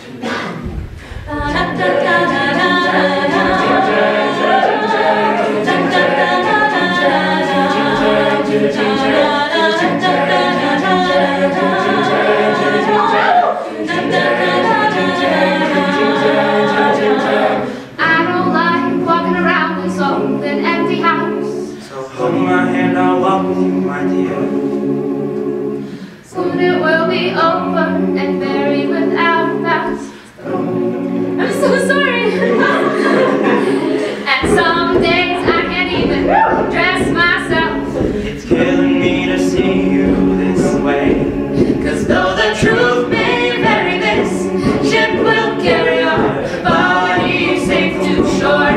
Soon it will be over and buried without past. I'm so sorry. And some days I can't even dress myself. It's killing me to see you this way. 'Cause though the truth may vary, this ship will carry our body safe to shore.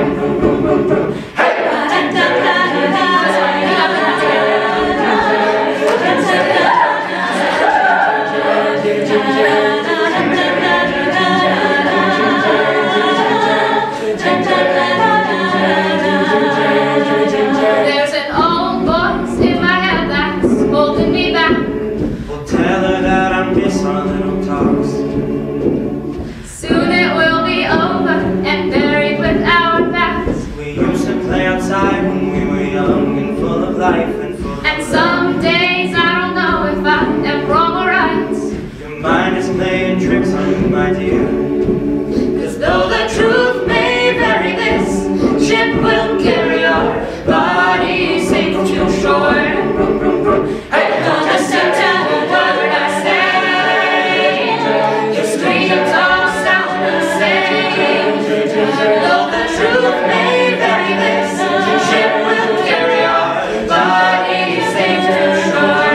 There's an old voice in my head that's holding me back. We'll tell her that I miss our little talks. Soon it will be over and buried with our past. We used to play outside when we were young and full of life and full of And some days I don't know if I am wrong or right. Your mind is playing tricks on you, my dear. 'Cause though the truth may vary, this ship will carry our body safe to shore. Hey, don't listen to a word I say. Your screams all sound the same. Though the truth may vary, this ship will carry our body safe to shore.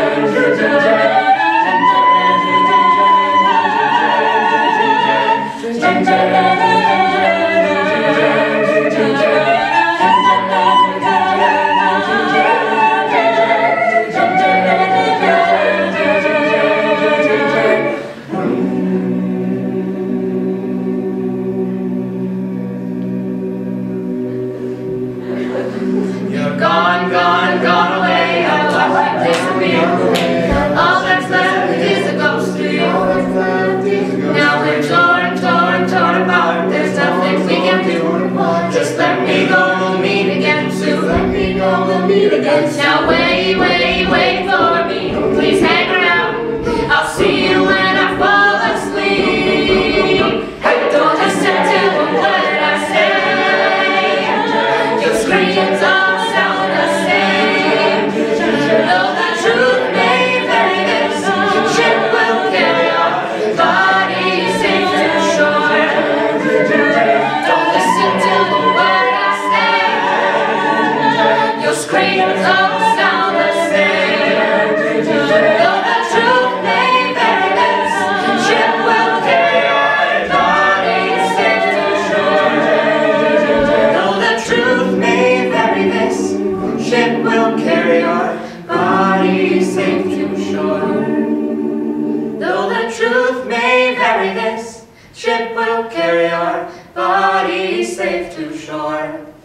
You're gone, gone, gone away. I watched you disappear. All that's left is a ghost of you. Now we're torn, torn, torn apart. There's nothing we can do. Just let me go, we'll meet again soon. Now wait, wait, wait for me. Please hang around. I'll see you when I fall asleep. Hey, don't listen to a word I say. Your screams all sound the same. Though the truth may vary, this ship will carry our body safe to shore. Don't listen to the word I say. Your screams all sound the same. Though the truth may vary, this ship will carry our body safe to shore. Though the truth may vary, this ship will carry our body safe to shore. Though the truth may vary, this ship will carry our body safe to shore.